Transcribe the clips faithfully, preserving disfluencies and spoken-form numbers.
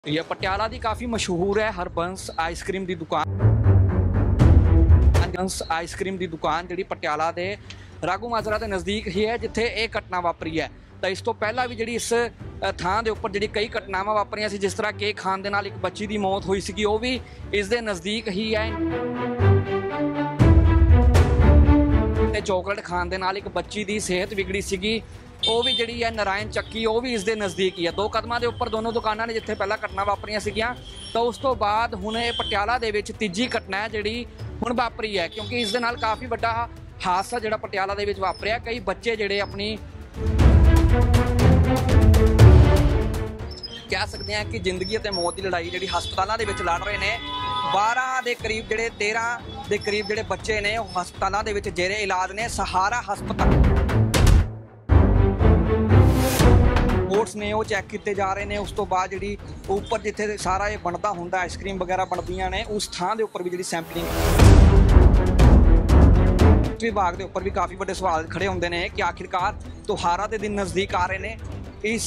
ये पटियाला दी काफ़ी मशहूर है हरबंस आइसक्रीम दी दुकान। हरबंस आइसक्रीम दी दुकान जिहड़ी पटियाला दे राघू माजरा के नज़दीक ही है जिथे ये घटना वापरी है। तो इस तो पहला भी जिहड़ी इस थां दे उपर जिहड़ी कई घटनावां वापरियां सी, जिस तरह केक खाण दे नाल एक बच्ची की मौत हुई सी, वो भी इस दे नज़दीक ही है। चॉकलेट खाण दे नाल एक बच्ची की सेहत बिगड़ी सी, वो भी जी है नारायण चक्की, वो भी इस दे नज़दीक ही है। दो कदमां दे उपर दोनों दुकानां ने जिथे पहला घटना वापरियां सीगियां। तो उस तो बाद हुण ये पटियाला दे विच तीजी घटना है जिहड़ी हुण वापरी है, क्योंकि इस दे नाल काफ़ी वड्डा हादसा जिहड़ा पटियाला दे विच वापरिया। कई बच्चे जिहड़े अपनी कह सकते हैं कि जिंदगी ते मौत की लड़ाई जिहड़ी हस्पतालों के विच लड़ रहे हैं। बारह के करीब जिहड़े तेरह के करीब जिहड़े बच्चे ने हस्पतालों के विच जेरे इलाज ने। सहारा हस्पताल रिपोर्ट्स ने वो चैक किए जा रहे हैं। उस तो बाद जी उपर जिथे सारा ये बनता होंगे, आइसक्रीम वगैरह बनदियां ने, उस थां दे उपर भी जी सैंपलिंग विभाग के उपर भी काफ़ी बड़े सवाल खड़े होंगे हैं कि आखिरकार त्योहारों के दिन नज़दीक आ रहे हैं। इस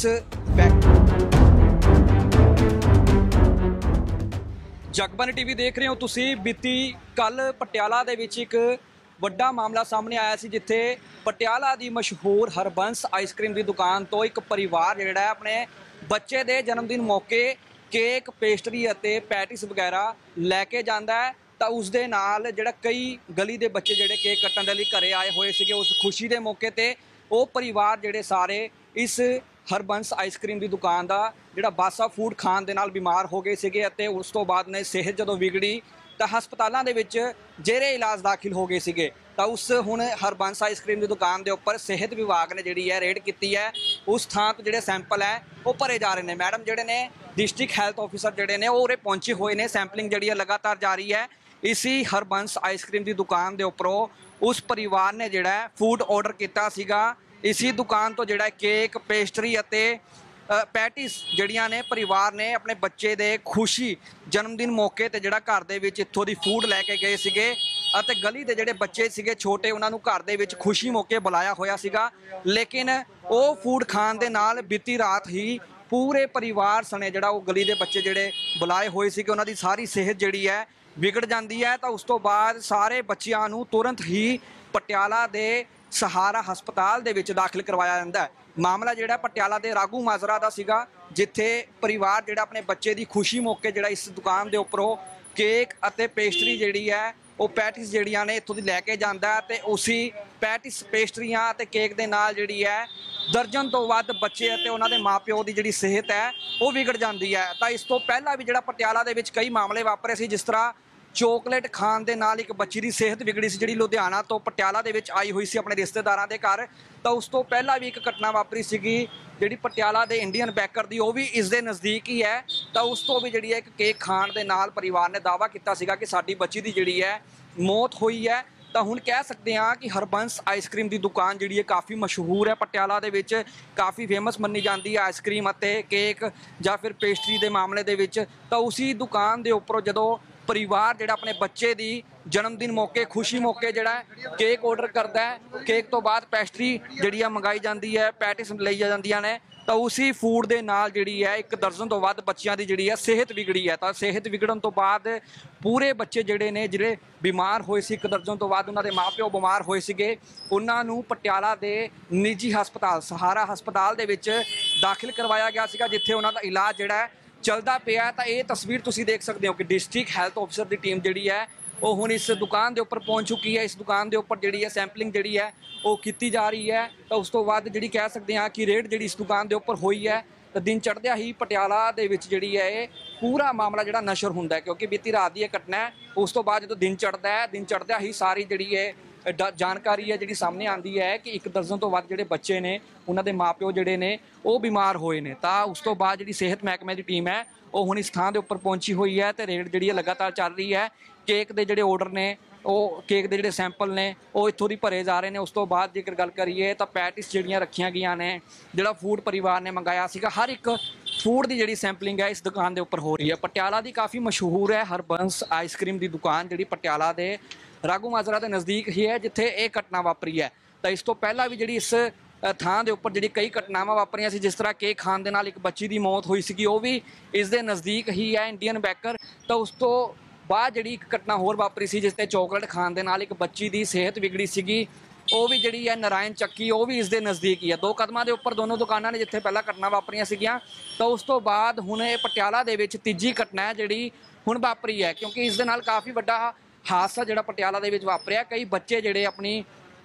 जगबानी टीवी देख रहे हो तुसी। बीती कल पटियाला दे विच एक वड्डा मामला सामने आया सी, जिथे पटियाला की मशहूर हरबंस आइसक्रीम की दुकान तो एक परिवार जिहड़ा है अपने बच्चे के जन्मदिन मौके केक, पेस्ट्री अते पैटिस वगैरह लैके जाता है। तो उस दे नाल जिहड़ा कई गली के बच्चे जिहड़े केक कट्टण दे लई घरे आए हुए सीगे, उस खुशी के मौके ते वो परिवार जिहड़े सारे इस हरबंस आइसक्रीम की दुकान का जिहड़ा बासा फूड खाण दे नाल बीमार हो गए सीगे अते उस तो बाद ने सेहत जदों विगड़ी तो हस्पतालों के विच जेरे इलाज दाखिल हो गए सीगे। तो उस हुण हरबंस आइसक्रीम की दुकान के उपर सेहत विभाग ने जिहड़ी है रेड की है। उस थां तो जिहड़े सैंपल है वो भरे जा रहे हैं। मैडम जिहड़े ने डिस्ट्रिक्ट हैल्थ ऑफिसर जिहड़े ने वो उरे पहुंचे हुए हैं। सैंपलिंग जिहड़ी है लगातार जारी है। इसी हरबंस आइसक्रीम की दुकान के उपरों उस परिवार ने जिहड़ा फूड ऑर्डर किया सीगा। इसी दुकान तो जिहड़ा केक, पेस्ट्री अते पैटिस जड़ियां ने परिवार ने अपने बच्चे दे खुशी जन्मदिन मौके ते जिहड़ा घर दे विच इत्थों दी फूड लैके गए सीगे अते गली दे जिहड़े बच्चे सीगे छोटे, उन्हां नूं घर दे विच खुशी मौके बुलाया होया सीगा। लेकिन वो फूड खाण दे नाल बीती रात ही पूरे परिवार सने जिहड़ा वो गली दे बच्चे जिहड़े बुलाए होए सीगे, उन्हां दी सारी सेहत जिहड़ी है विगड़ जाती है। तो उस तो बाद सारे बच्चियां नूं तुरंत ही पटियाला दे सहारा हस्पताल दे विच दाखिल करवाया जाता है। मामला जिहड़ा पटियाला दे राघू माजरा दा सीगा, जिथे परिवार जिहड़ा अपने बच्चे की खुशी मौके जिहड़ा इस दुकान के उपरों केक अते पेस्ट्री जिहड़ी है वो पैटिस जिहड़ियां ने इत्थों दी लैके जांदा है। ते उसी पैटिस, पेस्ट्रियां ते केक दे नाल जिहड़ी है दर्जन तो वध बच्चे अते उन्हां दे माँ प्यो की जिहड़ी सेहत है वो बिगड़ जाती है। तो इस तो पहला भी जिहड़ा पटियाला दे विच कई मामले वापरे सी, जिस तरह चॉकलेट खाण दे नाल एक बच्ची की सेहत बिगड़ी सी जिहड़ी लुधियाना तो पटियाला दे विच आई हुई सी अपने रिश्तेदारां दे घर। तो उस तो पहला भी एक घटना वापरी सीगी जिहड़ी पटियाला दे इंडियन बैकर दी, वो भी इस दे नज़दीक ही है। तो उस तो भी जिहड़ी है एक केक खाण दे नाल परिवार ने दावा किया सीगा कि साडी बच्ची की जिहड़ी है मौत हुई है। तो हुण कह सकते हैं कि हरबंस आइसक्रीम की दुकान जिहड़ी है काफ़ी मशहूर है पटियाला दे विच, काफ़ी फेमस मन्नी जाती है आइसक्रीम अते केक या फिर पेस्ट्री के मामले दे विच। तो उसी दुकान के उपरों जदों परिवार जिहड़ा अपने बच्चे की जन्मदिन मौके खुशी मौके जिहड़ा केक ऑर्डर करता है, केक तो बाद पेस्ट्री जिहड़ी मंगाई जाती है, पैटिस लई जांदियां ने। तो उसी फूड के नाल जिहड़ी है एक दर्जन तो वध बच्चियां की जिहड़ी है सेहत बिगड़ी है। तो सेहत बिगड़न तो बाद पूरे बच्चे जिहड़े ने जिहड़े बीमार होए सी, एक दर्जन तो वध उन्हां दे माँ प्यो बीमार होए सीगे, उन्हां नूं पटियाला दे निजी हस्पताल सहारा हस्पताल दे विच दाखिल करवाया गया सीगा, जिथे उन्हां दा इलाज जिहड़ा है चलता पिया। तो ये तस्वीर तुसीं देख सकते हो कि डिस्ट्रिक्ट हैल्थ ऑफिसर की टीम जिहड़ी है वो हुण इस दुकान के उपर पहुँच चुकी है। इस दुकान के उपर जिहड़ी है सैंपलिंग जिहड़ी है वो की जा रही है। तो उस तो बाद जिहड़ी कह सकते हैं कि रेड जिहड़ी इस दुकान के उपर हुई है। तो दिन चढ़द्या ही पटियाला दे विच जिहड़ी है ये पूरा मामला जिहड़ा नशर हुंदा है, क्योंकि बीती रात की यह घटना है। उस तो बाद जो दिन चढ़ता है, दिन चढ़द्या ही सारी जिहड़ी है जानकारी है जिहड़ी सामने आती है कि एक दर्जन तो वध जिहड़े बच्चे ने उन्हां दे माँ प्यो जिहड़े ने वो बीमार होए ने। तो उस तो बाद जिहड़ी सेहत महकमे की टीम है वो हुण इस थां दे उपर पहुंची हुई है। तो रेड जिहड़ी लगातार चल रही है। केक के जिहड़े ऑर्डर ने वो केक के जिहड़े सैंपल ने वो इत्थों दी भरे जा रहे हैं। उस तो बाद जेकर गल करिए तो पैटिस जिहड़ियां रखियां गईयां ने, जिहड़ा फूड परिवार ने मंगाया सीगा, हर एक फूड की जिहड़ी सैंपलिंग है इस दुकान के उपर हो रही है। पटियाला की काफ़ी मशहूर है हरबंस आइसक्रीम की दुकान जिहड़ी पटियाला के राघू माजरा के नज़दीक ही है जिथे ये घटना वापरी है। तो इस तो पहला भी जिहड़ी इस ਥਾਂ ਦੇ ਉੱਪਰ ਜਿਹੜੀ ਕਈ ਘਟਨਾਵਾਂ ਵਾਪਰੀਆਂ ਸੀ, ਜਿਸ ਤਰ੍ਹਾਂ ਕੇਕ ਖਾਣ ਦੇ ਨਾਲ ਇੱਕ ਬੱਚੀ ਦੀ ਮੌਤ ਹੋਈ ਸੀਗੀ, ਉਹ ਵੀ ਇਸ ਦੇ ਨਜ਼ਦੀਕ ਹੀ ਹੈ ਇੰਡੀਅਨ ਬੇਕਰ। ਤਾਂ ਉਸ ਤੋਂ ਬਾਅਦ ਜਿਹੜੀ ਇੱਕ ਘਟਨਾ ਹੋਰ ਵਾਪਰੀ ਸੀ, ਜਿਸ ਤੇ ਚਾਕਲੇਟ ਖਾਣ ਦੇ ਨਾਲ ਇੱਕ ਬੱਚੀ ਦੀ ਸਿਹਤ ਵਿਗੜੀ ਸੀਗੀ, ਉਹ ਵੀ ਜਿਹੜੀ ਹੈ ਨਾਰਾਇਣ ਚੱਕੀ, ਉਹ ਵੀ ਇਸ ਦੇ ਨਜ਼ਦੀਕ ਹੀ ਹੈ। ਦੋ ਕਦਮਾਂ ਦੇ ਉੱਪਰ ਦੋਨੋਂ ਦੁਕਾਨਾਂ ਨੇ ਜਿੱਥੇ ਪਹਿਲਾਂ ਘਟਨਾ ਵਾਪਰੀਆਂ ਸੀਗੀਆਂ। ਤਾਂ ਉਸ ਤੋਂ ਬਾਅਦ ਹੁਣ ਇਹ ਪਟਿਆਲਾ ਦੇ ਵਿੱਚ ਤੀਜੀ ਘਟਨਾ ਹੈ ਜਿਹੜੀ ਹੁਣ ਵਾਪਰੀ ਹੈ, ਕਿਉਂਕਿ ਇਸ ਦੇ ਨਾਲ ਕਾਫੀ ਵੱਡਾ ਹਾਦਸਾ ਜਿਹੜਾ ਪਟਿਆਲਾ ਦੇ ਵਿੱਚ ਵਾਪਰਿਆ। ਕਈ ਬੱਚੇ ਜਿਹੜੇ ਆਪਣੀ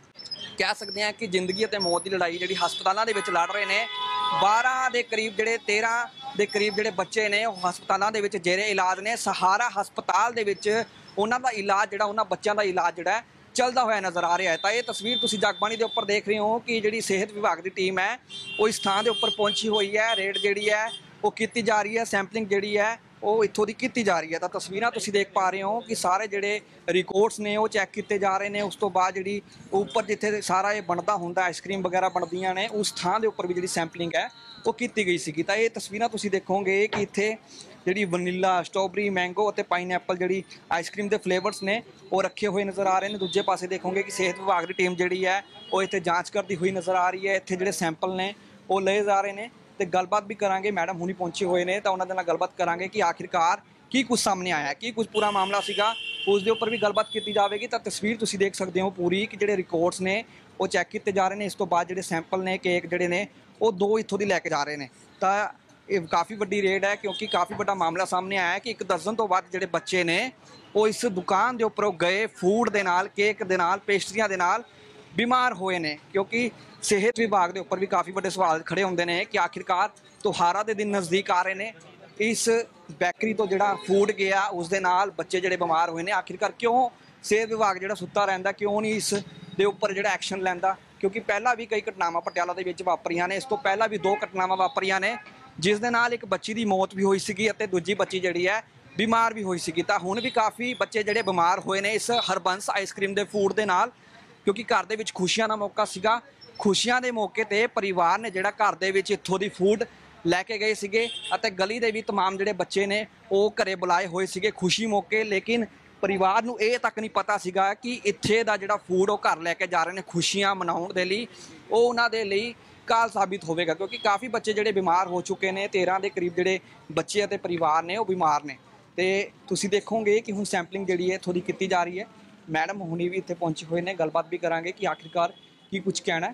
ਕਹਿ ਸਕਦੇ ਹਾਂ ਕਿ ਜ਼ਿੰਦਗੀ ਅਤੇ ਮੌਤ ਦੀ ਲੜਾਈ ਜਿਹੜੀ ਹਸਪਤਾਲਾਂ ਦੇ ਵਿੱਚ ਲੜ ਰਹੇ ਨੇ। ਬਾਰਾਂ ਦੇ ਕਰੀਬ ਜਿਹੜੇ ਤੇਰਾਂ ਦੇ ਕਰੀਬ ਜਿਹੜੇ ਬੱਚੇ ਨੇ ਉਹ ਹਸਪਤਾਲਾਂ ਦੇ ਵਿੱਚ ਜੇਰੇ ਇਲਾਜ ਨੇ। ਸਹਾਰਾ ਹਸਪਤਾਲ ਦੇ ਵਿੱਚ ਉਹਨਾਂ ਦਾ ਇਲਾਜ ਜਿਹੜਾ ਉਹਨਾਂ ਬੱਚਿਆਂ ਦਾ ਇਲਾਜ ਜਿਹੜਾ ਚੱਲਦਾ ਹੋਇਆ ਨਜ਼ਰ ਆ ਰਿਹਾ ਹੈ। ਤਾਂ ਇਹ ਤਸਵੀਰ ਤੁਸੀਂ ਜਗਬਾਣੀ ਦੇ ਉੱਪਰ ਦੇਖ ਰਹੇ ਹੋ ਕਿ ਜਿਹੜੀ ਸਿਹਤ ਵਿਭਾਗ ਦੀ ਟੀਮ ਹੈ ਉਹ ਇਸ ਥਾਂ ਦੇ ਉੱਪਰ ਪਹੁੰਚੀ ਹੋਈ ਹੈ। ਰੇਡ ਜਿਹੜੀ ਹੈ ਉਹ ਕੀਤੀ ਜਾ ਰਹੀ ਹੈ, ਸੈਂਪਲਿੰਗ ਜਿਹੜੀ ਹੈ ਉਹ ਇੱਥੋਂ ਦੀ ਕੀਤੀ ਜਾ ਰਹੀ ਹੈ। ਤਾਂ ਤਸਵੀਰਾਂ ਤੁਸੀਂ ਦੇਖ ਪਾ ਰਹੇ ਹੋ ਕਿ ਸਾਰੇ ਜਿਹੜੇ ਰਿਕਾਰਡਸ ਨੇ ਉਹ ਚੈੱਕ ਕੀਤੇ ਜਾ ਰਹੇ ਨੇ। ਉਸ ਤੋਂ ਬਾਅਦ ਜਿਹੜੀ ਉੱਪਰ ਜਿੱਥੇ ਸਾਰਾ ਇਹ ਬਣਦਾ ਹੁੰਦਾ, ਆਈਸਕ੍ਰੀਮ ਵਗੈਰਾ ਬਣਦੀਆਂ ਨੇ, ਉਸ ਥਾਂ ਦੇ ਉੱਪਰ ਵੀ ਜਿਹੜੀ ਸੈਂਪਲਿੰਗ ਹੈ ਉਹ ਕੀਤੀ ਗਈ ਸੀਗੀ। ਤਾਂ ਇਹ ਤਸਵੀਰਾਂ ਤੁਸੀਂ ਦੇਖੋਗੇ ਕਿ ਇੱਥੇ ਜਿਹੜੀ ਵਨੀਲਾ, ਸਟ੍ਰਾਬੇਰੀ, ਮੈਂਗੋ ਅਤੇ ਪਾਈਨਐਪਲ ਜਿਹੜੀ ਆਈਸਕ੍ਰੀਮ ਦੇ ਫਲੇਵਰਸ ਨੇ ਉਹ ਰੱਖੇ ਹੋਏ ਨਜ਼ਰ ਆ ਰਹੇ ਨੇ। ਦੂਜੇ ਪਾਸੇ ਦੇਖੋਗੇ ਕਿ ਸਿਹਤ ਵਿਭਾਗ ਦੀ ਟੀਮ ਜਿਹੜੀ ਹੈ ਉਹ ਇੱਥੇ ਜਾਂਚ ਕਰਦੀ ਹੋਈ ਨਜ਼ਰ ਆ ਰਹੀ ਹੈ। ਇੱਥੇ ਜਿਹੜੇ ਸੈਂਪਲ ਨੇ ਉਹ ਲਏ ਜਾ ਰਹੇ ਨੇ ਤੇ ਗੱਲਬਾਤ ਵੀ ਕਰਾਂਗੇ। ਮੈਡਮ ਹੁਣੀ ਪਹੁੰਚੇ ਹੋਏ ਨੇ ਤਾਂ ਉਹਨਾਂ ਦੇ ਨਾਲ ਗੱਲਬਾਤ ਕਰਾਂਗੇ ਕਿ ਆਖਿਰਕਾਰ ਕੀ ਕੁਝ ਸਾਹਮਣੇ ਆਇਆ, ਕੀ ਕੁਝ ਪੂਰਾ ਮਾਮਲਾ ਸੀਗਾ, ਉਸ ਦੇ ਉੱਪਰ ਵੀ ਗੱਲਬਾਤ ਕੀਤੀ ਜਾਵੇਗੀ। ਤਾਂ ਤਸਵੀਰ ਤੁਸੀਂ ਦੇਖ ਸਕਦੇ ਹੋ ਪੂਰੀ ਕਿ ਜਿਹੜੇ ਰਿਕਾਰਡਸ ਨੇ ਉਹ ਚੈੱਕ ਕੀਤੇ ਜਾ ਰਹੇ ਨੇ। ਇਸ ਤੋਂ ਬਾਅਦ ਜਿਹੜੇ ਸੈਂਪਲ ਨੇ ਕੇਕ ਜਿਹੜੇ ਨੇ ਉਹ ਦੋ ਇੱਥੋਂ ਦੀ ਲੈ ਕੇ ਜਾ ਰਹੇ ਨੇ। ਤਾਂ ਇਹ ਕਾਫੀ ਵੱਡੀ ਰੇਡ ਹੈ, ਕਿਉਂਕਿ ਕਾਫੀ ਵੱਡਾ ਮਾਮਲਾ ਸਾਹਮਣੇ ਆਇਆ ਕਿ ਇੱਕ ਦਰਜਨ ਤੋਂ ਵੱਧ ਜਿਹੜੇ ਬੱਚੇ ਨੇ ਉਹ ਇਸ ਦੁਕਾਨ ਦੇ ਉੱਪਰੋਂ ਗਏ ਫੂਡ ਦੇ ਨਾਲ, ਕੇਕ ਦੇ ਨਾਲ, ਪੇਸਟਰੀਆਂ ਦੇ ਨਾਲ ਬਿਮਾਰ ਹੋਏ ਨੇ। ਕਿਉਂਕਿ ਸਿਹਤ ਵਿਭਾਗ ਦੇ ਉੱਪਰ ਵੀ ਕਾਫੀ ਵੱਡੇ ਸਵਾਲ ਖੜੇ ਹੁੰਦੇ ਨੇ ਕਿ ਆਖਿਰਕਾਰ ਤਿਉਹਾਰਾਂ ਦੇ ਦਿਨ ਨਜ਼ਦੀਕ ਆ ਰਹੇ ਨੇ, ਇਸ ਬੇਕਰੀ ਤੋਂ ਜਿਹੜਾ ਫੂਡ ਗਿਆ ਉਸ ਦੇ ਨਾਲ ਬੱਚੇ ਜਿਹੜੇ ਬਿਮਾਰ ਹੋਏ ਨੇ, ਆਖਿਰਕਾਰ ਕਿਉਂ ਸਿਹਤ ਵਿਭਾਗ ਜਿਹੜਾ ਸੁੱਤਾ ਰਹਿੰਦਾ, ਕਿਉਂ ਨਹੀਂ ਇਸ ਦੇ ਉੱਪਰ ਜਿਹੜਾ ਐਕਸ਼ਨ ਲੈਂਦਾ? ਕਿਉਂਕਿ ਪਹਿਲਾਂ ਵੀ ਕਈ ਘਟਨਾਵਾਂ ਪਟਿਆਲਾ ਦੇ ਵਿੱਚ ਵਾਪਰੀਆਂ ਨੇ। ਇਸ ਤੋਂ ਪਹਿਲਾਂ ਵੀ ਦੋ ਘਟਨਾਵਾਂ ਵਾਪਰੀਆਂ ਨੇ ਜਿਸ ਦੇ ਨਾਲ ਇੱਕ ਬੱਚੀ ਦੀ ਮੌਤ ਵੀ ਹੋਈ ਸੀਗੀ ਅਤੇ ਦੂਜੀ ਬੱਚੀ ਜਿਹੜੀ ਹੈ ਬਿਮਾਰ ਵੀ ਹੋਈ ਸੀਗੀ। ਤਾਂ ਹੁਣ ਵੀ ਕਾਫੀ ਬੱਚੇ ਜਿਹੜੇ ਬਿਮਾਰ ਹੋਏ ਨੇ ਇਸ ਹਰਬੰਸ ਆਈਸਕ੍ਰੀਮ ਦੇ ਫੂਡ ਦੇ ਨਾਲ, ਕਿਉਂਕਿ ਘਰ ਦੇ ਵਿੱਚ ਖੁਸ਼ੀਆਂ ਦਾ ਮੌਕਾ ਸੀਗਾ। ਖੁਸ਼ੀਆਂ ਦੇ ਮੌਕੇ ਤੇ ਪਰਿਵਾਰ ਨੇ ਜਿਹੜਾ ਘਰ ਦੇ ਵਿੱਚ ਇੱਥੋਂ ਦੀ ਫੂਡ ਲੈ ਕੇ ਗਏ ਸੀਗੇ ਅਤੇ ਗਲੀ ਦੇ ਵੀ ਤਮਾਮ ਜਿਹੜੇ ਬੱਚੇ ਨੇ ਉਹ ਘਰੇ ਬੁਲਾਏ ਹੋਏ ਸੀਗੇ ਖੁਸ਼ੀ ਮੌਕੇ। ਲੇਕਿਨ ਪਰਿਵਾਰ ਨੂੰ ਇਹ ਤੱਕ ਨਹੀਂ ਪਤਾ ਸੀਗਾ ਕਿ ਇੱਥੇ ਦਾ ਜਿਹੜਾ ਫੂਡ ਉਹ ਘਰ ਲੈ ਕੇ ਜਾ ਰਹੇ ਨੇ ਖੁਸ਼ੀਆਂ ਮਨਾਉਣ ਦੇ ਲਈ, ਉਹ ਉਹਨਾਂ ਦੇ ਲਈ ਕਾਲ ਸਾਬਿਤ ਹੋਵੇਗਾ। ਕਿਉਂਕਿ ਕਾਫੀ ਬੱਚੇ ਜਿਹੜੇ ਬਿਮਾਰ ਹੋ ਚੁੱਕੇ ਨੇ, ਤੇਰਾਂ ਦੇ ਕਰੀਬ ਜਿਹੜੇ ਬੱਚੇ ਅਤੇ ਪਰਿਵਾਰ ਨੇ ਉਹ ਬਿਮਾਰ ਨੇ। ਤੇ ਤੁਸੀਂ ਦੇਖੋਗੇ ਕਿ ਹੁਣ ਸੈਂਪਲਿੰਗ ਜਿਹੜੀ ਹੈ ਇੱਥੋਂ ਦੀ ਕੀਤੀ ਜਾ ਰਹੀ ਹੈ। ਮੈਡਮ ਹੁਣੀ ਵੀ ਇੱਥੇ ਪਹੁੰਚੇ ਹੋਏ ਨੇ, ਗੱਲਬਾਤ ਵੀ ਕਰਾਂਗੇ ਕਿ ਆਖਿਰਕਾਰ ਕੀ ਕੁਝ ਕਹਿਣਾ।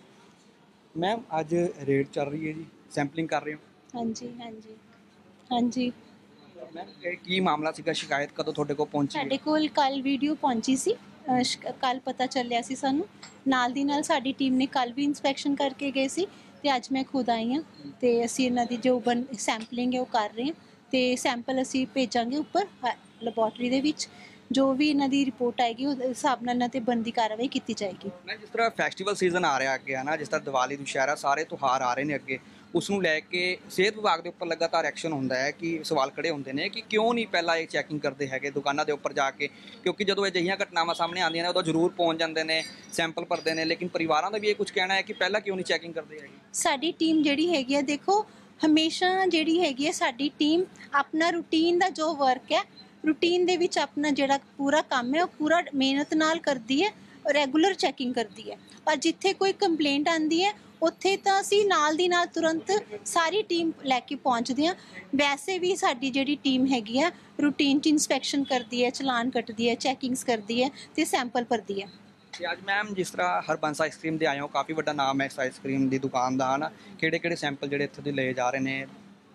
ਮੈਮ ਅੱਜ ਰੇਡ ਚੱਲ ਰਹੀ ਹੈ ਜੀ, ਸੈਂਪਲਿੰਗ ਕਰ ਰਹੇ ਹੋ? ਹਾਂਜੀ ਹਾਂਜੀ ਹਾਂਜੀ ਮੈਮ ਇਹ ਕੀ ਮਾਮਲਾ ਸੀਗਾ, ਸ਼ਿਕਾਇਤ ਕਦੋਂ ਤੁਹਾਡੇ ਕੋਲ ਪਹੁੰਚੀ? ਸਾਡੇ ਕੋਲ ਕੱਲ ਵੀਡੀਓ ਪਹੁੰਚੀ ਸੀ, ਕੱਲ ਪਤਾ ਚੱਲਿਆ ਸੀ ਸਾਨੂੰ। ਨਾਲ ਦੀ ਨਾਲ ਸਾਡੀ ਟੀਮ ਨੇ ਕੱਲ ਵੀ ਇਨਸਪੈਕਸ਼ਨ ਕਰਕੇ ਗਏ ਸੀ ਤੇ ਅੱਜ ਮੈਂ ਖੁਦ ਆਈ ਹਾਂ ਤੇ ਅਸੀਂ ਇਹਨਾਂ ਦੀ ਜੋ ਬਨ ਸੈਂਪਲਿੰਗ ਹੈ ਉਹ ਕਰ ਰਹੇ ਹਾਂ ਤੇ ਸੈਂਪਲ ਅਸੀਂ ਭੇਜਾਂਗੇ ਉੱਪਰ ਲੈਬੋਰਟਰੀ ਦੇ ਵਿੱਚ। ਜੋ ਵੀ ਇਹਨਾਂ ਦੀ ਰਿਪੋਰਟ ਆਏਗੀ ਉਸ ਹਿਸਾਬ ਨਾਲ ਇਹਨਾਂ ਤੇ ਬਣਦੀ ਕਾਰਵਾਈ ਕੀਤੀ ਜਾਏਗੀ। ਮੈਂ ਜਿਸ ਤਰ੍ਹਾਂ ਫੈਸਟੀਵਲ ਸੀਜ਼ਨ ਆ ਰਿਹਾ ਅੱਗੇ ਹੈ ਨਾ, ਜਿਸ ਤਰ੍ਹਾਂ ਦੀਵਾਲੀ, ਦੁਸ਼ਹਿਰਾ, ਸਾਰੇ ਤਿਉਹਾਰ ਆ ਰਹੇ ਨੇ ਅੱਗੇ, ਉਸ ਨੂੰ ਲੈ ਕੇ ਸਿਹਤ ਵਿਭਾਗ ਦੇ ਉੱਪਰ ਲਗਾਤਾਰ ਐਕਸ਼ਨ ਹੁੰਦਾ ਹੈ ਕਿ ਸਵਾਲ ਖੜੇ ਹੁੰਦੇ ਨੇ ਕਿ ਕਿਉਂ ਨਹੀਂ ਪਹਿਲਾਂ ਇਹ ਚੈਕਿੰਗ ਕਰਦੇ ਹੈਗੇ ਦੁਕਾਨਾਂ ਦੇ ਉੱਪਰ ਜਾ ਕੇ? ਕਿਉਂਕਿ ਜਦੋਂ ਅਜਿਹੀਆਂ ਘਟਨਾਵਾਂ ਸਾਹਮਣੇ ਆਉਂਦੀਆਂ ਨੇ ਉਦੋਂ ਜ਼ਰੂਰ ਪਹੁੰਚ ਜਾਂਦੇ ਨੇ, ਸੈਂਪਲ ਭਰਦੇ ਨੇ, ਲੇਕਿਨ ਪਰਿਵਾਰਾਂ ਦਾ ਵੀ ਇਹ ਕੁਝ ਕਹਿਣਾ ਹੈ ਕਿ ਪਹਿਲਾਂ ਕਿਉਂ ਨਹੀਂ ਚੈਕਿੰਗ ਕਰਦੇ ਹੈਗੇ? ਸਾਡੀ ਟੀਮ ਜਿਹੜੀ ਹੈਗੀ ਹੈ, ਦੇਖੋ ਹਮੇਸ਼ਾ ਜਿਹੜੀ ਹੈਗੀ ਹੈ ਸਾਡੀ ਟੀਮ ਆਪਣਾ ਰੂਟੀਨ ਦਾ ਜੋ ਵਰਕ ਹੈ, ਰੂਟੀਨ ਦੇ ਵਿੱਚ ਆਪਣਾ ਜਿਹੜਾ ਪੂਰਾ ਕੰਮ ਹੈ ਉਹ ਪੂਰਾ ਮਿਹਨਤ ਨਾਲ ਕਰਦੀ ਹੈ, ਰੈਗੂਲਰ ਚੈਕਿੰਗ ਕਰਦੀ ਹੈ। ਪਰ ਜਿੱਥੇ ਕੋਈ ਕੰਪਲੇਂਟ ਆਉਂਦੀ ਹੈ ਉੱਥੇ ਤਾਂ ਅਸੀਂ ਨਾਲ ਦੀ ਨਾਲ ਤੁਰੰਤ ਸਾਰੀ ਟੀਮ ਲੈ ਕੇ ਪਹੁੰਚਦੇ ਹਾਂ। ਵੈਸੇ ਵੀ ਸਾਡੀ ਜਿਹੜੀ ਟੀਮ ਹੈਗੀ ਆ ਰੂਟੀਨ 'ਚ ਇਨਸਪੈਕਸ਼ਨ ਕਰਦੀ ਹੈ, ਚਲਾਨ ਕੱਟਦੀ ਹੈ, ਚੈਕਿੰਗਸ ਕਰਦੀ ਹੈ ਤੇ ਸੈਂਪਲ ਭਰਦੀ ਹੈ। ਤੇ ਅੱਜ ਮੈਮ ਜਿਸ ਤਰ੍ਹਾਂ ਹਰਬੰਸ ਆਈਸਕ੍ਰੀਮ ਦੇ ਆਏ ਹੋ, ਕਾਫੀ ਵੱਡਾ ਨਾਮ ਹੈ ਇਸ ਆਈਸਕ੍ਰੀਮ ਦੀ ਦੁਕਾਨ ਦਾ, ਹੈ ਨਾ, ਕਿਹੜੇ ਕਿਹੜੇ ਸੈਂਪਲ ਜਿਹੜੇ ਇੱਥੋਂ ਦੇ ਲਏ ਜਾ ਰਹੇ ਨੇ?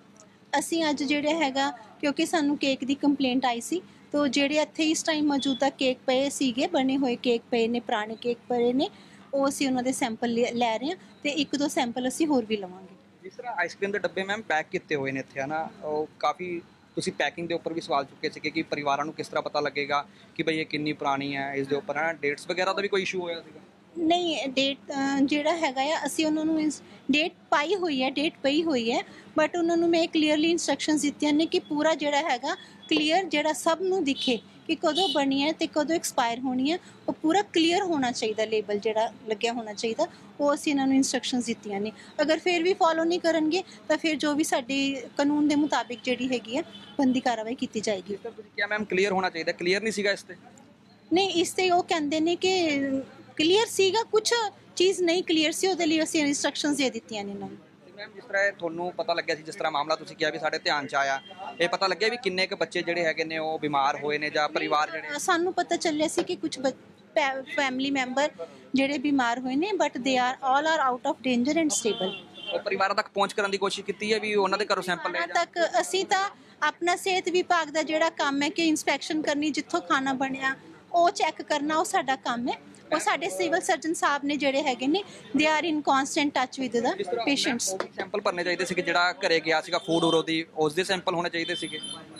ਅਸੀਂ ਅੱਜ ਜਿਹੜੇ ਹੈਗਾ, ਕਿਉਂਕਿ ਸਾਨੂੰ ਕੇਕ ਦੀ ਕੰਪਲੇਂਟ ਆਈ ਸੀ, ਤੋ ਜਿਹੜੇ ਇੱਥੇ ਇਸ ਟਾਈਮ ਮੌਜੂਦਾ ਕੇਕ ਪਏ ਸੀਗੇ, ਬਣੇ ਹੋਏ ਕੇਕ ਪਏ ਨੇ, ਪੁਰਾਣੇ ਕੇਕ ਪਏ ਨੇ, ਉਹ ਅਸੀਂ ਉਹਨਾਂ ਦੇ ਸੈਂਪਲ ਲੈ ਰਹੇ ਹਾਂ ਤੇ ਇੱਕ ਦੋ ਸੈਂਪਲ ਅਸੀਂ ਹੋਰ ਵੀ ਲਵਾਂਗੇ। ਜਿਸ ਤਰ੍ਹਾਂ ਆਈਸਕ੍ਰੀਮ ਦੇ ਡੱਬੇ ਮੈਮ ਪੈਕ ਕੀਤੇ ਹੋਏ ਨੇ ਇੱਥੇ, ਹੈ ਨਾ, ਉਹ ਕਾਫੀ ਤੁਸੀਂ ਪੈਕਿੰਗ ਦੇ ਉੱਪਰ ਵੀ ਸਵਾਲ ਚੁੱਕੇ ਸੀਗੇ ਕਿ ਪਰਿਵਾਰਾਂ ਨੂੰ ਕਿਸ ਤਰ੍ਹਾਂ ਪਤਾ ਲੱਗੇਗਾ ਕਿ ਬਈ ਇਹ ਕਿੰਨੀ ਪੁਰਾਣੀ ਹੈ, ਇਸ ਦੇ ਉੱਪਰ ਹੈ ਨਾ ਡੇਟਸ ਵਗੈਰਾ ਦਾ ਵੀ ਕੋਈ ਇਸ਼ੂ ਹੋਇਆ ਸੀਗਾ? ਨਹੀਂ, ਡੇਟ ਜਿਹੜਾ ਹੈਗਾ ਆ ਅਸੀਂ ਉਹਨਾਂ ਨੂੰ ਡੇਟ ਪਾਈ ਹੋਈ ਹੈ, ਡੇਟ ਪਈ ਹੋਈ ਹੈ, ਬਟ ਉਹਨਾਂ ਨੂੰ ਮੈਂ ਕਲੀਅਰਲੀ ਇਨਸਟਰਕਸ਼ਨਸ ਦਿੱਤੀਆਂ ਨੇ ਕਿ ਪੂਰਾ ਜਿਹੜਾ ਹੈਗਾ ਕਲੀਅਰ ਜਿਹੜਾ ਸਭ ਨੂੰ ਦਿਖੇ ਕਿ ਕਦੋਂ ਬਣੀ ਹੈ ਤੇ ਕਦੋਂ ਐਕਸਪਾਇਰ ਹੋਣੀ ਹੈ, ਉਹ ਪੂਰਾ ਕਲੀਅਰ ਹੋਣਾ ਚਾਹੀਦਾ, ਲੇਬਲ ਜਿਹੜਾ ਲੱਗਿਆ ਹੋਣਾ ਚਾਹੀਦਾ, ਉਹ ਅਸੀਂ ਇਹਨਾਂ ਨੂੰ ਇਨਸਟਰਕਸ਼ਨਸ ਦਿੱਤੀਆਂ ਨੇ। ਅਗਰ ਫਿਰ ਵੀ ਫੋਲੋ ਨਹੀਂ ਕਰਨਗੇ ਤਾਂ ਫਿਰ ਜੋ ਵੀ ਸਾਡੇ ਕਾਨੂੰਨ ਦੇ ਮੁਤਾਬਿਕ ਜਿਹੜੀ ਹੈਗੀ ਹੈ ਬੰਦੀ ਕਾਰਵਾਈ ਕੀਤੀ ਜਾਏਗੀ। ਤੁਸੀਂ ਕਿਹਾ ਮੈਮ ਕਲੀਅਰ ਹੋਣਾ ਚਾਹੀਦਾ, ਕਲੀਅਰ ਨਹੀਂ ਸੀਗਾ ਇਸ ਤੇ? ਨਹੀਂ, ਇਸ ਤੇ ਉਹ ਕਹਿੰਦੇ ਨੇ ਕਿ ਕਲੀਅਰ ਸੀਗਾ, ਕੁਝ ਚੀਜ਼ ਨਹੀਂ ਕਲੀਅਰ ਸੀ, ਉਹਦੇ ਲਈ ਅਸੀਂ ਇਨਸਟਰਕਸ਼ਨਸ ਦੇ ਦਿੱਤੀਆਂ ਨੇ ਇਹਨਾਂ ਨੂੰ। ਮੈਮ ਜਿਸ ਤਰ੍ਹਾਂ ਤੁਹਾਨੂੰ ਪਤਾ ਲੱਗਿਆ ਸੀ, ਜਿਸ ਤਰ੍ਹਾਂ ਮਾਮਲਾ ਤੁਸੀਂ ਕਿਹਾ ਵੀ ਸਾਡੇ ਧਿਆਨ 'ਚ ਆਇਆ, ਇਹ ਪਤਾ ਲੱਗਿਆ ਵੀ ਕਿੰਨੇ ਕੁ ਬੱਚੇ ਜਿਹੜੇ ਹੈਗੇ ਨੇ ਉਹ ਬਿਮਾਰ ਹੋਏ ਨੇ ਜਾਂ ਪਰਿਵਾਰ ਜਿਹੜੇ? ਸਾਨੂੰ ਪਤਾ ਚੱਲਿਆ ਸੀ ਕਿ ਕੁਝ ਫੈਮਿਲੀ ਮੈਂਬਰ ਜਿਹੜੇ ਬਿਮਾਰ ਹੋਏ ਨੇ, but they are all are out of danger and stable. ਉਹ ਪਰਿਵਾਰਾਂ ਤੱਕ ਪਹੁੰਚ ਕਰਨ ਦੀ ਕੋਸ਼ਿਸ਼ ਕੀਤੀ ਹੈ ਵੀ ਉਹਨਾਂ ਦੇ ਘਰੋਂ ਸੈਂਪਲ ਲੈ ਜਾਣ ਤੱਕ? ਅਸੀਂ ਤਾਂ ਆਪਣਾ ਸਿਹਤ ਵਿਭਾਗ ਦਾ ਜਿਹੜਾ ਕੰਮ ਹੈ ਕਿ ਇੰਸਪੈਕਸ਼ਨ ਕਰਨੀ, ਜਿੱਥੋਂ ਖਾਣਾ ਬਣਿਆ ਉਹ ਚੈੱਕ ਕਰਨਾ, ਉਹ ਸਾਡਾ ਕੰਮ ਹੈ। ਉਹ ਸਾਡੇ ਸਿਵਲ ਸਰਜਨ ਸਾਹਿਬ ਨੇ ਜਿਹੜੇ ਹੈਗੇ ਨੇ, they are in constant touch with the patients. Sample ਭਰਨੇ ਚਾਹੀਦੇ ਸੀਗੇ, ਜਿਹੜਾ ਘਰੇ ਗਿਆ ਸੀਗਾ ਫੂਡ ਉਰੋ ਦੀ, ਉਸ ਦੇ ਸੈਂਪਲ ਹੋਣੇ ਚਾਹੀਦੇ ਸੀਗੇ।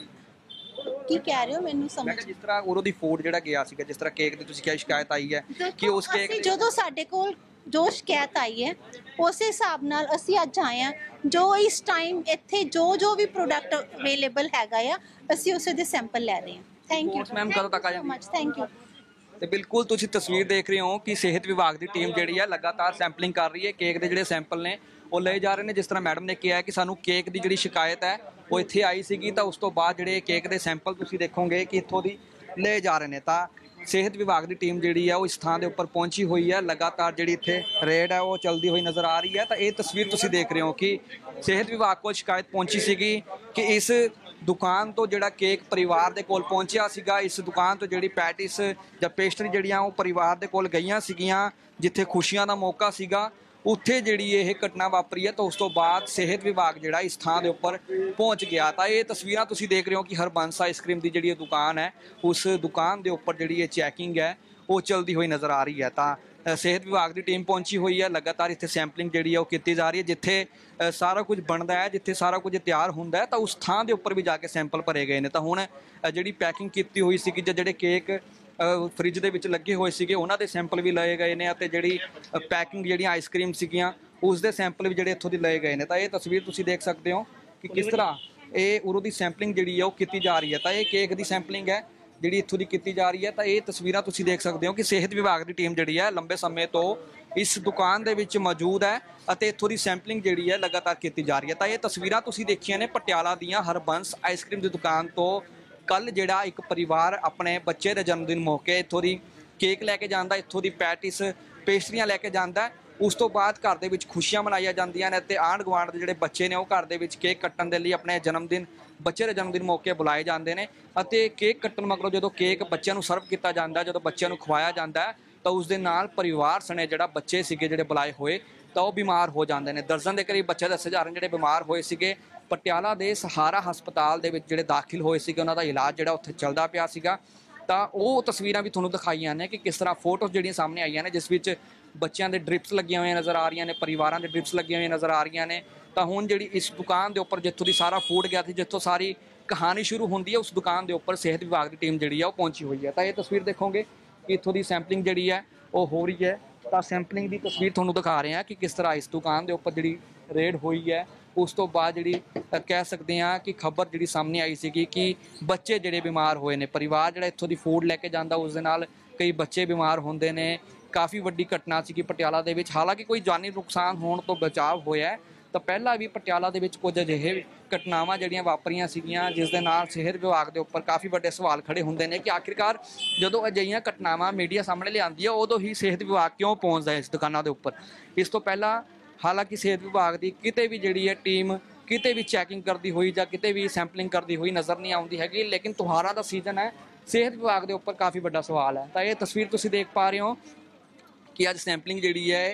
ਕੀ ਕਹਿ ਰਹੇ ਹੋ ਮੈਨੂੰ ਸਮਝ? ਜਿਸ ਤਰ੍ਹਾਂ ਉਰੋ ਦੀ ਫੂਡ ਜਿਹੜਾ ਗਿਆ ਸੀਗਾ, ਜਿਸ ਤਰ੍ਹਾਂ ਕੇਕ ਦੀ ਤੁਸੀਂ ਕਿਹਾ ਸ਼ਿਕਾਇਤ ਆਈ ਹੈ ਕਿ ਉਸ ਕੇਕ, ਜਦੋਂ ਸਾਡੇ ਕੋਲ ਜੋ ਸ਼ਿਕਾਇਤ ਆਈ ਹੈ ਉਸੇ ਹਿਸਾਬ ਨਾਲ ਅਸੀਂ ਅੱਜ ਆਏ ਹਾਂ। ਜੋ ਇਸ ਟਾਈਮ ਇੱਥੇ ਜੋ ਜੋ ਵੀ ਪ੍ਰੋਡਕਟ ਅਵੇਲੇਬਲ ਹੈਗਾ ਆ, ਅਸੀਂ ਉਸੇ ਦੇ ਸੈਂਪਲ ਲੈ ਰਹੇ ਹਾਂ। ਥੈਂਕ ਯੂ ਮੈਮ, ਕਦੋਂ ਤੱਕ ਆ ਜਾਂਦੀ? Thank you. ਤੇ ਬਿਲਕੁਲ ਤੁਸੀਂ ਤਸਵੀਰ ਦੇਖ ਰਹੇ ਹੋ ਕਿ ਸਿਹਤ ਵਿਭਾਗ ਦੀ ਟੀਮ ਜਿਹੜੀ ਹੈ ਲਗਾਤਾਰ ਸੈਂਪਲਿੰਗ ਕਰ ਰਹੀ ਹੈ। ਕੇਕ ਦੇ ਜਿਹੜੇ ਸੈਂਪਲ ਨੇ ਉਹ ਲਏ ਜਾ ਰਹੇ ਨੇ। ਜਿਸ ਤਰ੍ਹਾਂ ਮੈਡਮ ਨੇ ਕਿਹਾ ਕਿ ਸਾਨੂੰ ਕੇਕ ਦੀ ਜਿਹੜੀ ਸ਼ਿਕਾਇਤ ਹੈ ਉਹ ਇੱਥੇ ਆਈ ਸੀਗੀ, ਤਾਂ ਉਸ ਤੋਂ ਬਾਅਦ ਜਿਹੜੇ ਕੇਕ ਦੇ ਸੈਂਪਲ ਤੁਸੀਂ ਦੇਖੋਗੇ ਕਿ ਇੱਥੋਂ ਦੀ ਲਏ ਜਾ ਰਹੇ ਨੇ। ਤਾਂ ਸਿਹਤ ਵਿਭਾਗ ਦੀ ਟੀਮ ਜਿਹੜੀ ਹੈ ਉਹ ਇਸ ਥਾਂ ਦੇ ਉੱਪਰ ਪਹੁੰਚੀ ਹੋਈ ਹੈ। ਲਗਾਤਾਰ ਜਿਹੜੀ ਇੱਥੇ ਰੇਡ ਹੈ ਉਹ ਚੱਲਦੀ ਹੋਈ ਨਜ਼ਰ ਆ ਰਹੀ ਹੈ। ਤਾਂ ਇਹ ਤਸਵੀਰ ਤੁਸੀਂ ਦੇਖ ਰਹੇ ਹੋ ਕਿ ਸਿਹਤ ਵਿਭਾਗ ਕੋਲ ਸ਼ਿਕਾਇਤ ਪਹੁੰਚੀ ਸੀਗੀ ਕਿ ਇਸ ਦੁਕਾਨ ਤੋਂ ਜਿਹੜਾ ਕੇਕ ਪਰਿਵਾਰ ਦੇ ਕੋਲ ਪਹੁੰਚਿਆ ਸੀਗਾ, ਇਸ ਦੁਕਾਨ ਤੋਂ ਜਿਹੜੀ ਪੈਟਿਸ ਜਾਂ ਪੇਸਟਰੀ ਜਿਹੜੀਆਂ ਉਹ ਪਰਿਵਾਰ ਦੇ ਕੋਲ ਗਈਆਂ ਸੀਗੀਆਂ, ਜਿੱਥੇ ਖੁਸ਼ੀਆਂ ਦਾ ਮੌਕਾ ਸੀਗਾ, ਉੱਥੇ ਜਿਹੜੀ ਇਹ ਘਟਨਾ ਵਾਪਰੀ ਹੈ। ਤਾਂ ਉਸ ਤੋਂ ਬਾਅਦ ਸਿਹਤ ਵਿਭਾਗ ਜਿਹੜਾ ਇਸ ਥਾਂ ਦੇ ਉੱਪਰ ਪਹੁੰਚ ਗਿਆ। ਤਾਂ ਇਹ ਤਸਵੀਰਾਂ ਤੁਸੀਂ ਦੇਖ ਰਹੇ ਹੋ ਕਿ ਹਰਬੰਸ ਆਈਸਕ੍ਰੀਮ ਦੀ ਜਿਹੜੀ ਦੁਕਾਨ ਹੈ, ਉਸ ਦੁਕਾਨ ਦੇ ਉੱਪਰ ਜਿਹੜੀ ਇਹ ਚੈਕਿੰਗ ਹੈ ਉਹ ਚੱਲਦੀ ਹੋਈ ਨਜ਼ਰ ਆ ਰਹੀ ਹੈ। ਤਾਂ ਸਿਹਤ ਵਿਭਾਗ ਦੀ ਟੀਮ ਪਹੁੰਚੀ ਹੋਈ ਹੈ। ਲਗਾਤਾਰ ਇੱਥੇ ਸੈਂਪਲਿੰਗ ਜਿਹੜੀ ਹੈ ਉਹ ਕੀਤੀ ਜਾ ਰਹੀ ਹੈ। ਜਿੱਥੇ ਸਾਰਾ ਕੁਝ ਬਣਦਾ ਹੈ, ਜਿੱਥੇ ਸਾਰਾ ਕੁਝ ਤਿਆਰ ਹੁੰਦਾ ਹੈ, ਤਾਂ ਉਸ ਥਾਂ ਦੇ ਉੱਪਰ ਵੀ ਜਾ ਕੇ ਸੈਂਪਲ ਭਰੇ ਗਏ ਨੇ। ਤਾਂ ਹੁਣ ਜਿਹੜੀ ਪੈਕਿੰਗ ਕੀਤੀ ਹੋਈ ਸੀਗੀ ਜਾਂ ਜਿਹੜੇ ਕੇਕ ਫ੍ਰਿਜ ਦੇ ਵਿੱਚ ਲੱਗੇ ਹੋਏ ਸੀਗੇ ਉਹਨਾਂ ਦੇ ਸੈਂਪਲ ਵੀ ਲਏ ਗਏ ਨੇ, ਅਤੇ ਜਿਹੜੀ ਪੈਕਿੰਗ ਜਿਹੜੀਆਂ ਆਈਸਕ੍ਰੀਮ ਸੀਗੀਆਂ ਉਸ ਦੇ ਸੈਂਪਲ ਵੀ ਜਿਹੜੇ ਇੱਥੋਂ ਦੀ ਲਏ ਗਏ ਨੇ। ਤਾਂ ਇਹ ਤਸਵੀਰ ਤੁਸੀਂ ਦੇਖ ਸਕਦੇ ਹੋ ਕਿ ਕਿਸ ਤਰ੍ਹਾਂ ਇਹ ਉਰੋਂ ਦੀ ਸੈਂਪਲਿੰਗ ਜਿਹੜੀ ਹੈ ਉਹ ਕੀਤੀ ਜਾ ਰਹੀ ਹੈ। ਤਾਂ ਇਹ ਕੇਕ ਦੀ ਸੈਂਪਲਿੰਗ ਹੈ ਜਿਹੜੀ ਇੱਥੋਂ ਦੀ ਕੀਤੀ ਜਾ ਰਹੀ ਹੈ। ਤਾਂ ਇਹ ਤਸਵੀਰਾਂ ਤੁਸੀਂ ਦੇਖ ਸਕਦੇ ਹੋ ਕਿ ਸਿਹਤ ਵਿਭਾਗ ਦੀ ਟੀਮ ਜਿਹੜੀ ਹੈ ਲੰਬੇ ਸਮੇਂ ਤੋਂ ਇਸ ਦੁਕਾਨ ਦੇ ਵਿੱਚ ਮੌਜੂਦ ਹੈ ਅਤੇ ਇੱਥੋਂ ਦੀ ਸੈਂਪਲਿੰਗ ਜਿਹੜੀ ਹੈ ਲਗਾਤਾਰ ਕੀਤੀ ਜਾ ਰਹੀ ਹੈ। ਤਾਂ ਇਹ ਤਸਵੀਰਾਂ ਤੁਸੀਂ ਦੇਖੀਆਂ ਨੇ ਪਟਿਆਲਾ ਦੀਆਂ ਹਰਬੰਸ ਆਈਸਕ੍ਰੀਮ ਦੀ ਦੁਕਾਨ ਤੋਂ। ਕੱਲ ਜਿਹੜਾ ਇੱਕ ਪਰਿਵਾਰ ਆਪਣੇ ਬੱਚੇ ਦੇ ਜਨਮ ਦਿਨ ਮੌਕੇ ਇੱਥੋਂ ਦੀ ਕੇਕ ਲੈ ਕੇ ਜਾਂਦਾ, ਇੱਥੋਂ ਦੀ ਪੈਟਿਸ ਪੇਸਟਰੀਆਂ ਲੈ ਕੇ ਜਾਂਦਾ। ਉਸ ਤੋਂ ਬਾਅਦ ਘਰ ਦੇ ਵਿੱਚ ਖੁਸ਼ੀਆਂ ਮਨਾਈਆਂ ਜਾਂਦੀਆਂ ਨੇ ਅਤੇ ਆਂਢ ਗੁਆਂਢ ਦੇ ਜਿਹੜੇ ਬੱਚੇ ਨੇ ਉਹ ਘਰ ਦੇ ਵਿੱਚ ਕੇਕ ਕੱਟਣ ਦੇ ਲਈ ਆਪਣੇ ਜਨਮ ਦਿਨ ਬੱਚੇ ਦੇ ਜਨਮ ਦਿਨ ਮੌਕੇ ਬੁਲਾਏ ਜਾਂਦੇ ਨੇ। ਅਤੇ ਕੇਕ ਕੱਟਣ ਮਗਰੋਂ ਜਦੋਂ ਕੇਕ ਬੱਚਿਆਂ ਨੂੰ ਸਰਵ ਕੀਤਾ ਜਾਂਦਾ, ਜਦੋਂ ਬੱਚਿਆਂ ਨੂੰ ਖਵਾਇਆ ਜਾਂਦਾ, ਤਾਂ ਉਸ ਦੇ ਨਾਲ ਪਰਿਵਾਰ ਸਣੇ ਜਿਹੜਾ ਬੱਚੇ ਸੀਗੇ ਜਿਹੜੇ ਬੁਲਾਏ ਹੋਏ ਤਾਂ ਉਹ ਬਿਮਾਰ ਹੋ ਜਾਂਦੇ ਨੇ। ਦਰਜਨ ਦੇ ਕਰੀਬ ਬੱਚੇ ਦੱਸੇ ਜਾ ਰਹੇ ਜਿਹੜੇ ਬਿਮਾਰ ਹੋਏ ਸੀਗੇ। ਪਟਿਆਲਾ ਦੇ ਸਹਾਰਾ ਹਸਪਤਾਲ ਦੇ ਵਿੱਚ ਜਿਹੜੇ ਦਾਖਲ ਹੋਏ ਸੀਗੇ ਉਹਨਾਂ ਦਾ ਇਲਾਜ ਜਿਹੜਾ ਉੱਥੇ ਚੱਲਦਾ ਪਿਆ ਸੀਗਾ। ਤਾਂ ਉਹ ਤਸਵੀਰਾਂ ਵੀ ਤੁਹਾਨੂੰ ਦਿਖਾਈਆਂ ਨੇ ਕਿ ਕਿਸ ਤਰ੍ਹਾਂ ਫੋਟੋਜ਼ ਜਿਹੜੀਆਂ ਸਾਹਮਣੇ ਆਈਆਂ ਨੇ, ਜਿਸ ਵਿੱਚ ਬੱਚਿਆਂ ਦੇ ਡ੍ਰਿਪਸ ਲੱਗੀਆਂ ਹੋਈਆਂ ਨਜ਼ਰ ਆ ਰਹੀਆਂ ਨੇ, ਪਰਿਵਾਰਾਂ ਦੇ ਡ੍ਰਿਪਸ ਲੱਗੀਆਂ ਹੋਈਆਂ ਨਜ਼ਰ ਆ ਰਹੀਆਂ ਨੇ। ਤਾਂ ਹੁਣ ਜਿਹੜੀ ਇਸ ਦੁਕਾਨ ਦੇ ਉੱਪਰ ਜਿੱਥੋਂ ਦੀ ਸਾਰਾ ਫੂਡ ਗਿਆ ਸੀ, ਜਿੱਥੋਂ ਸਾਰੀ ਕਹਾਣੀ ਸ਼ੁਰੂ ਹੁੰਦੀ ਹੈ, ਉਸ ਦੁਕਾਨ ਦੇ ਉੱਪਰ ਸਿਹਤ ਵਿਭਾਗ ਦੀ ਟੀਮ ਜਿਹੜੀ ਹੈ ਉਹ ਪਹੁੰਚੀ ਹੋਈ ਹੈ। ਤਾਂ ਇਹ ਤਸਵੀਰ ਦੇਖੋਗੇ ਕਿ ਇੱਥੋਂ ਦੀ ਸੈਂਪਲਿੰਗ ਜਿਹੜੀ ਹੈ ਉਹ ਹੋ ਰਹੀ ਹੈ। ਤਾਂ ਸੈਂਪਲਿੰਗ ਦੀ ਤਸਵੀਰ ਤੁਹਾਨੂੰ ਦਿਖਾ ਰਹੇ ਹਾਂ ਕਿ ਕਿਸ ਤਰ੍ਹਾਂ ਇਸ ਦੁਕਾਨ ਦੇ ਉੱਪਰ ਜਿਹੜੀ ਰੇਡ ਹੋਈ ਹੈ। ਉਸ ਤੋਂ ਬਾਅਦ ਜਿਹੜੀ ਕਹਿ ਸਕਦੇ ਹਾਂ ਕਿ ਖਬਰ ਜਿਹੜੀ ਸਾਹਮਣੇ ਆਈ ਸੀਗੀ ਕਿ ਬੱਚੇ ਜਿਹੜੇ ਬਿਮਾਰ ਹੋਏ ਨੇ, ਪਰਿਵਾਰ ਜਿਹੜਾ ਇੱਥੋਂ ਦੀ ਫੂਡ ਲੈ ਕੇ ਜਾਂਦਾ ਉਸ ਦੇ ਨਾਲ ਕਈ ਬੱਚੇ ਬਿਮਾਰ ਹੁੰਦੇ ਨੇ। ਕਾਫੀ ਵੱਡੀ ਘਟਨਾ ਸੀਗੀ ਪਟਿਆਲਾ ਦੇ ਵਿੱਚ। ਹਾਲਾਂਕਿ ਕੋਈ ਜਾਨੀ ਨੁਕਸਾਨ ਹੋਣ ਤੋਂ ਬਚਾਅ ਹੋਇਆ, ਤਾਂ ਪਹਿਲਾਂ ਵੀ ਪਟਿਆਲਾ ਦੇ ਵਿੱਚ ਕੁਝ ਅਜਿਹੇ ਘਟਨਾਵਾਂ ਜਿਹੜੀਆਂ ਵਾਪਰੀਆਂ ਸੀਗੀਆਂ ਜਿਸ ਦੇ ਨਾਲ ਸਿਹਤ ਵਿਭਾਗ ਦੇ ਉੱਪਰ ਕਾਫੀ ਵੱਡੇ ਸਵਾਲ ਖੜੇ ਹੁੰਦੇ ਨੇ ਕਿ ਆਖਿਰਕਾਰ ਜਦੋਂ ਅਜਿਹੀਆਂ ਘਟਨਾਵਾਂ ਮੀਡੀਆ ਸਾਹਮਣੇ ਲਿਆਉਂਦੀ ਹੈ ਉਦੋਂ ਹੀ ਸਿਹਤ ਵਿਭਾਗ ਕਿਉਂ ਪਹੁੰਚਦਾ ਇਸ ਦੁਕਾਨਾਂ ਦੇ ਉੱਪਰ। ਇਸ ਤੋਂ ਪਹਿਲਾਂ ਹਾਲਾਂਕਿ ਸਿਹਤ ਵਿਭਾਗ ਦੀ ਕਿਤੇ ਵੀ ਜਿਹੜੀ ਹੈ ਟੀਮ ਕਿਤੇ ਵੀ ਚੈਕਿੰਗ ਕਰਦੀ ਹੋਈ ਜਾਂ ਕਿਤੇ ਵੀ ਸੈਂਪਲਿੰਗ ਕਰਦੀ ਹੋਈ ਨਜ਼ਰ ਨਹੀਂ ਆਉਂਦੀ ਹੈਗੀ। ਲੇਕਿਨ ਤਿਉਹਾਰਾਂ ਦਾ ਸੀਜ਼ਨ ਹੈ, ਸਿਹਤ ਵਿਭਾਗ ਦੇ ਉੱਪਰ ਕਾਫੀ ਵੱਡਾ ਸਵਾਲ ਹੈ। ਤਾਂ ਇਹ ਤਸਵੀਰ ਤੁਸੀਂ ਦੇਖ ਪਾ ਰਹੇ ਹੋ ਕਿ ਅੱਜ ਸੈਂਪਲਿੰਗ ਜਿਹੜੀ ਹੈ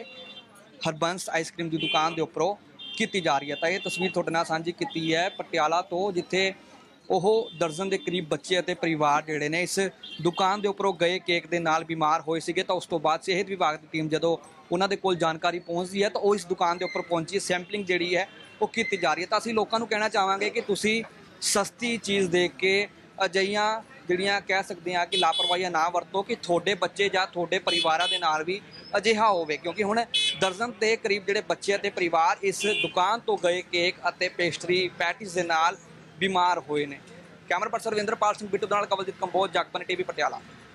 ਹਰਬੰਸ ਆਈਸਕ੍ਰੀਮ ਦੀ ਦੁਕਾਨ ਦੇ ਉੱਪਰੋਂ ਕੀਤੀ ਜਾ ਰਹੀ ਹੈ। ਤਾਂ ਇਹ ਤਸਵੀਰ ਤੁਹਾਡੇ ਨਾਲ ਸਾਂਝੀ ਕੀਤੀ ਹੈ ਪਟਿਆਲਾ ਤੋਂ, ਜਿੱਥੇ ਉਹ ਦਰਜਨ ਦੇ ਕਰੀਬ ਬੱਚੇ ਅਤੇ ਪਰਿਵਾਰ ਜਿਹੜੇ ਨੇ ਇਸ ਦੁਕਾਨ ਦੇ ਉੱਪਰੋਂ ਗਏ ਕੇਕ ਦੇ ਨਾਲ ਬਿਮਾਰ ਹੋਏ ਸੀਗੇ। ਤਾਂ ਉਸ ਤੋਂ ਬਾਅਦ ਸਿਹਤ ਵਿਭਾਗ ਦੀ ਟੀਮ ਜਦੋਂ ਉਹਨਾਂ ਦੇ ਕੋਲ ਜਾਣਕਾਰੀ ਪਹੁੰਚਦੀ ਹੈ ਤਾਂ ਉਹ ਇਸ ਦੁਕਾਨ ਦੇ ਉੱਪਰ ਪਹੁੰਚੀ, ਸੈਂਪਲਿੰਗ ਜਿਹੜੀ ਹੈ ਉਹ ਕੀਤੀ ਜਾ ਰਹੀ ਹੈ। ਤਾਂ ਅਸੀਂ ਲੋਕਾਂ ਨੂੰ ਕਹਿਣਾ ਚਾਹਾਂਗੇ ਕਿ ਤੁਸੀਂ ਸਸਤੀ ਚੀਜ਼ ਦੇਖ ਕੇ ਅਜਿਹੀਆਂ ਜਿਹੜੀਆਂ ਕਹਿ ਸਕਦੇ ਹਾਂ ਕਿ ਲਾਪਰਵਾਹੀਆਂ ਨਾ ਵਰਤੋ ਕਿ ਤੁਹਾਡੇ ਬੱਚੇ ਜਾਂ ਤੁਹਾਡੇ ਪਰਿਵਾਰਾਂ ਦੇ ਨਾਲ ਵੀ ਅਜਿਹਾ ਹੋਵੇ, ਕਿਉਂਕਿ ਹੁਣ ਦਰਜਨ ਦੇ ਕਰੀਬ ਜਿਹੜੇ ਬੱਚੇ ਅਤੇ ਪਰਿਵਾਰ ਇਸ ਦੁਕਾਨ ਤੋਂ ਗਏ ਕੇਕ ਅਤੇ ਪੇਸਟਰੀ ਪੈਟਿਸ ਦੇ ਨਾਲ ਬਿਮਾਰ ਹੋਏ ਨੇ। ਕੈਮਰਾ ਪਰਸਨ ਰਵਿੰਦਰਪਾਲ ਸਿੰਘ ਬਿੱਟੂ ਦੇ ਨਾਲ ਕਵਲਜੀਤ ਕੰਬੋਜ, ਜਗਬਾਣੀ ਟੀਵੀ ਪਟਿਆਲਾ।